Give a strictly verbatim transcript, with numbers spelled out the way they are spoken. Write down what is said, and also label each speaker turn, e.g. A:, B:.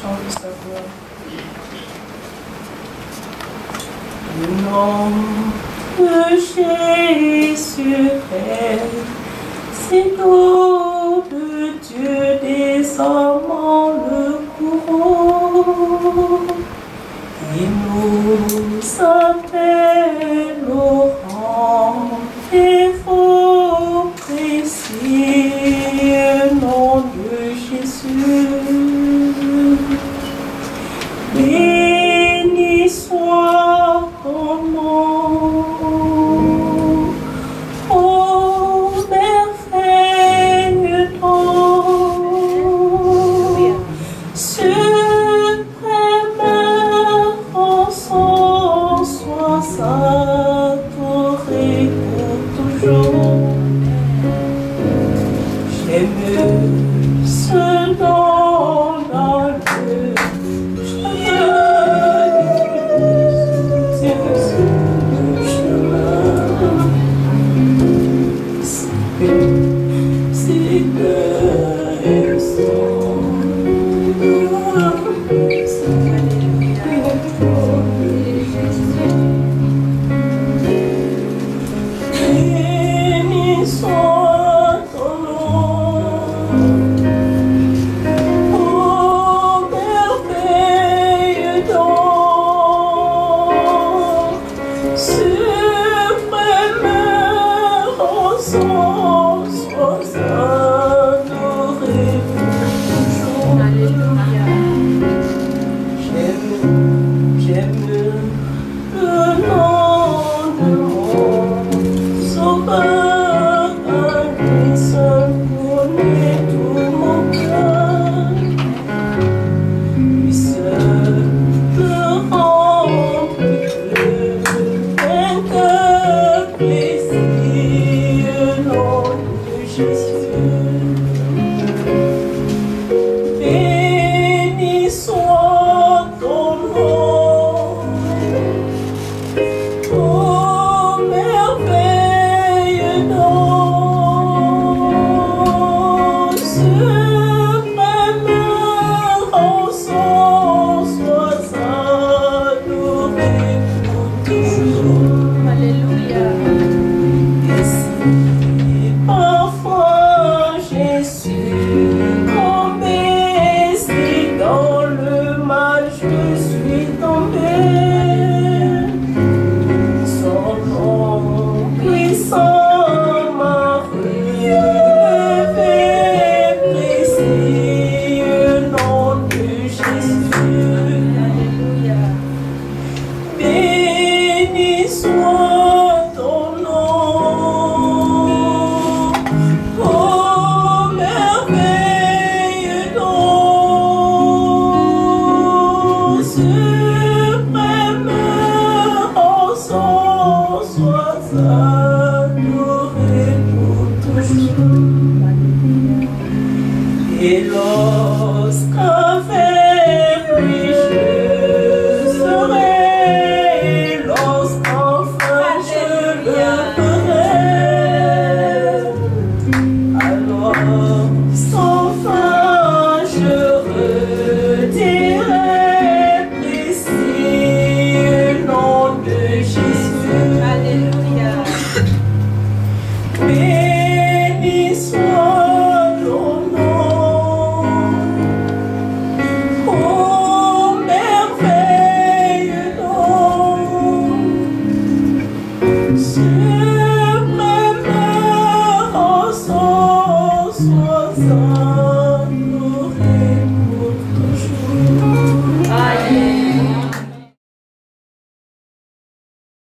A: chante sa gloire. Le nom de Jésus est si doux de Dieu désormais le courant. Il nous appelle au rang des faux précieux nom de Jésus. Béni soit ton nom, ô merveilleux nom, suprême rançon, sois adoré pour toujours. J'aime ce nom dans le et lorsqu'avec